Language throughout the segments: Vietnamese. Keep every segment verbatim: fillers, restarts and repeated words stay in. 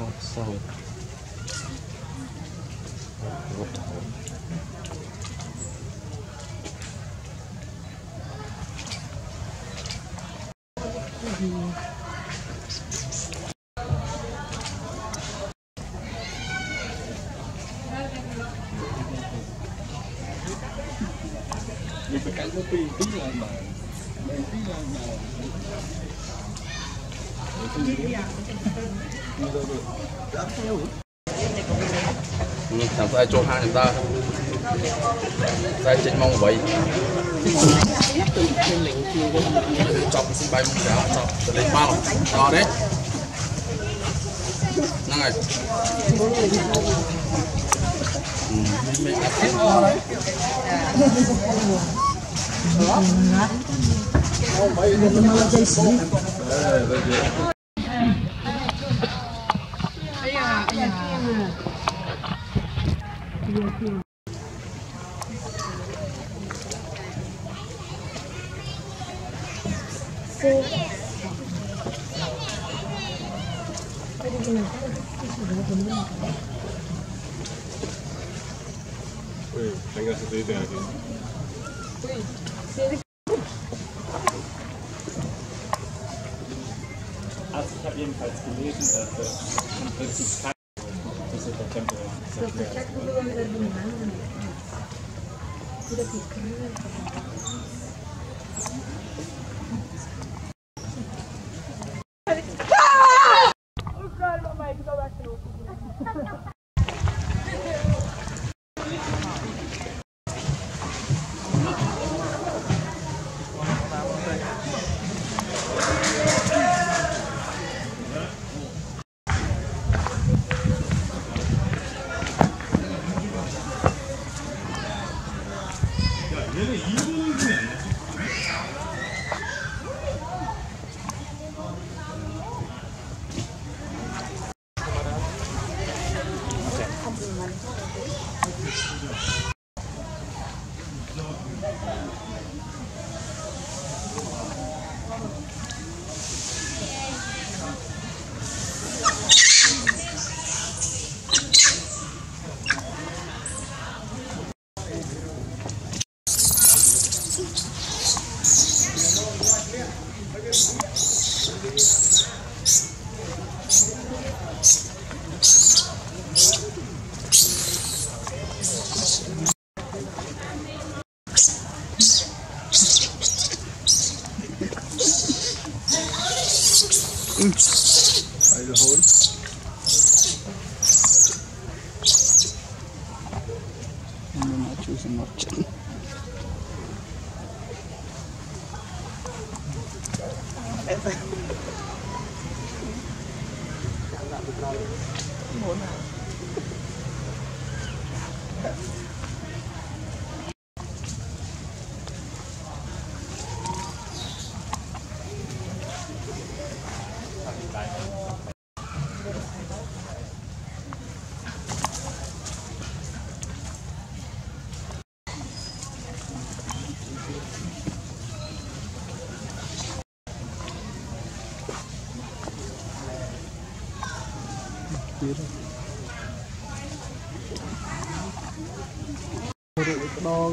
Sorry. Mình phải cắt nó tí tí lại mà đây tí lại mà thằng ta cho hai người ta ta trên mong vậy chọc xin bay mong cả chọc từ lên bao to đấy năng này mình đã tiếp Ui, tenga essa ideia aqui. Also ich habe jedenfalls gelesen, dass das im Prinzip kein das ist der Tempel zerstört. Try to hold. And then I choose an option. Đo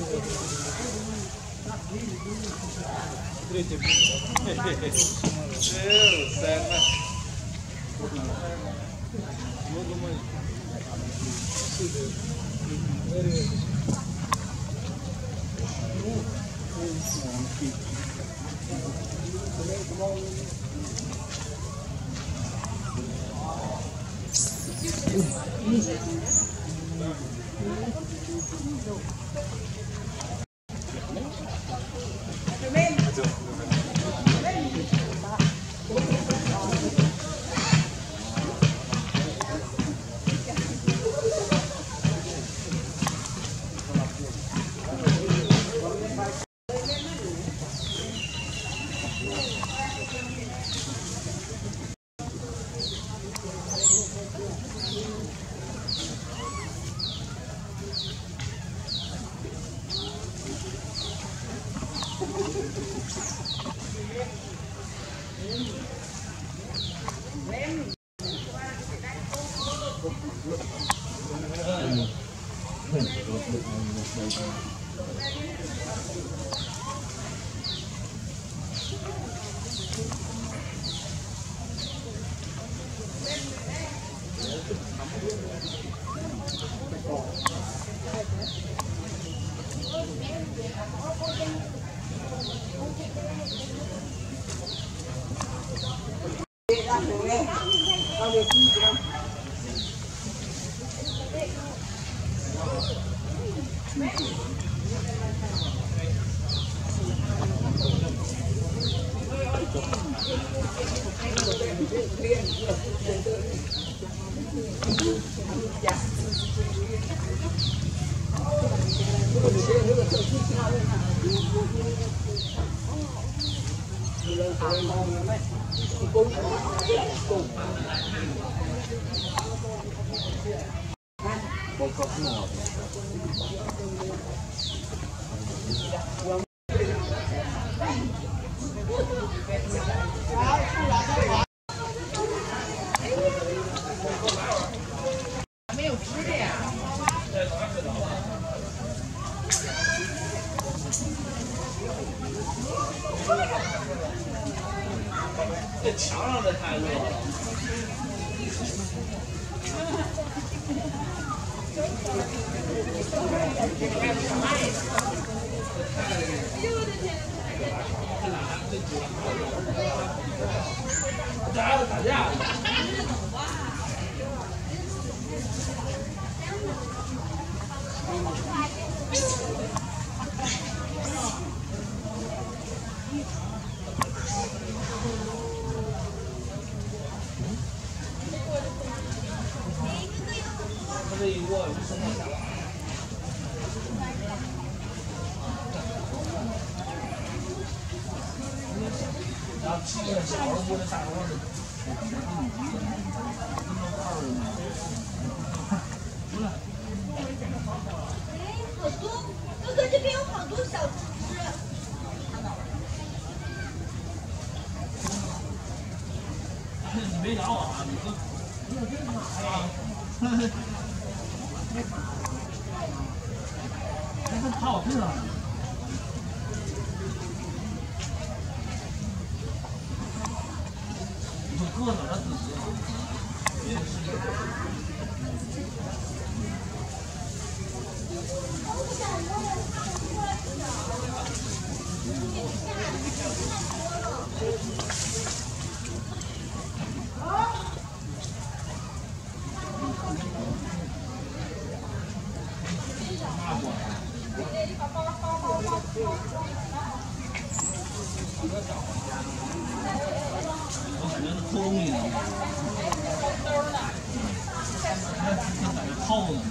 这墙上的太热了。打架打架。这一锅就生不下了。然后吃个小的锅的大锅的。 好多，哥哥这边有好多小吃。 你没咬我啊？你说。哎，它爬我身上了。你说搁哪儿自己？我感觉是偷东西呢。那感觉掏呢。